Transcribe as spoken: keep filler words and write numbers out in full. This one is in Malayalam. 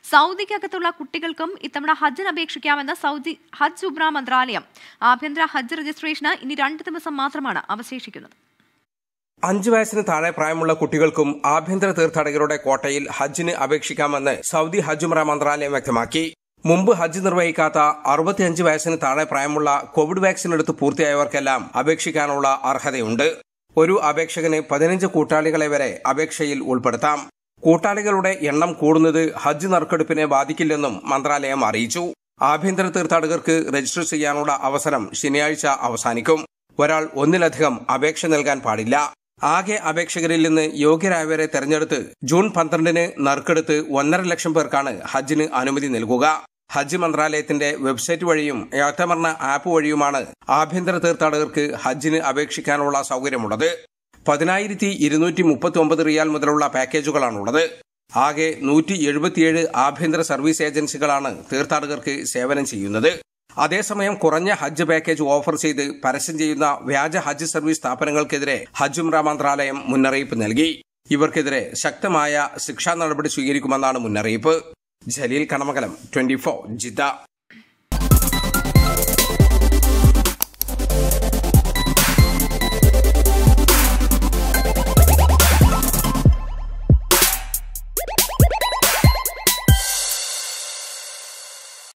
സൗദിക്കകത്തുള്ള കുട്ടികൾക്കും ഇത്തവണ ഹജ്ജിന് അപേക്ഷിക്കാമെന്ന് സൗദി ഹജ്ജ് ഉംറ മന്ത്രാലയം. ആഭ്യന്തര ഹജ്ജ് രജിസ്ട്രേഷന് ഇനി രണ്ട് ദിവസം മാത്രമാണ് അവശേഷിക്കുന്നത്. അഞ്ചു വയസ്സിന് താഴെ പ്രായമുള്ള കുട്ടികൾക്കും ആഭ്യന്തര തീർത്ഥാടകരുടെ കോട്ടയിൽ ഹജ്ജിന് അപേക്ഷിക്കാമെന്ന് സൗദി ഹജ്ജ് ഉംറ മന്ത്രാലയം വ്യക്തമാക്കി. മുമ്പ് ഹജ്ജ് നിർവഹിക്കാത്ത അറുപത്തിയഞ്ച് വയസ്സിന് താഴെ പ്രായമുള്ള കോവിഡ് വാക്സിൻ എടുത്ത് പൂർത്തിയായവർക്കെല്ലാം അപേക്ഷിക്കാനുള്ള അർഹതയുണ്ട്. ഒരു അപേക്ഷകന് പതിനഞ്ച് കൂട്ടാളികളെ വരെ അപേക്ഷയിൽ ഉൾപ്പെടുത്താം. കൂട്ടാളികളുടെ എണ്ണം കൂടുന്നത് ഹജ്ജ് നറുക്കെടുപ്പിനെ ബാധിക്കില്ലെന്നും മന്ത്രാലയം അറിയിച്ചു. ആഭ്യന്തര തീർത്ഥാടകർക്ക് രജിസ്റ്റർ ചെയ്യാനുള്ള അവസരം ശനിയാഴ്ച അവസാനിക്കും. ഒരാൾ ഒന്നിലധികം അപേക്ഷ നൽകാൻ പാടില്ല. ആകെ അപേക്ഷകരിൽ നിന്ന് യോഗ്യരായവരെ തെരഞ്ഞെടുത്ത് ജൂൺ പന്ത്രണ്ടിന് നറുക്കെടുത്ത് ഒന്നര ലക്ഷം പേർക്കാണ് ഹജ്ജിന് അനുമതി നൽകുക. ഹജ്ജ് മന്ത്രാലയത്തിന്റെ വെബ്സൈറ്റ് വഴിയും യാത്രമരണ ആപ്പ് വഴിയുമാണ് ആഭ്യന്തര തീർത്ഥാടകർക്ക് ഹജ്ജിന് അപേക്ഷിക്കാനുള്ള സൌകര്യമുള്ളത്. പതിനായിരത്തി ഇരുന്നൂറ്റി മുപ്പത്തി ഒമ്പത് റിയാൽ മുതലുള്ള പാക്കേജുകളാണുള്ളത്. ആകെ നൂറ്റി എഴുപത്തിയേഴ് ആഭ്യന്തര സർവീസ് ഏജൻസികളാണ് തീർത്ഥാടകർക്ക് സേവനം ചെയ്യുന്നത്. അതേസമയം കുറഞ്ഞ ഹജ്ജ് പാക്കേജ് ഓഫർ ചെയ്ത് പരസ്യം ചെയ്യുന്ന വ്യാജ ഹജ്ജ് സർവീസ് സ്ഥാപനങ്ങൾക്കെതിരെ ഹജ്ജ് ഉംറ മന്ത്രാലയം മുന്നറിയിപ്പ് നൽകി. ഇവർക്കെതിരെ ശക്തമായ ശിക്ഷാ നടപടി സ്വീകരിക്കുമെന്നാണ് മുന്നറിയിപ്പ്. Jaleel Kanamakalam, twenty four, Jeddah.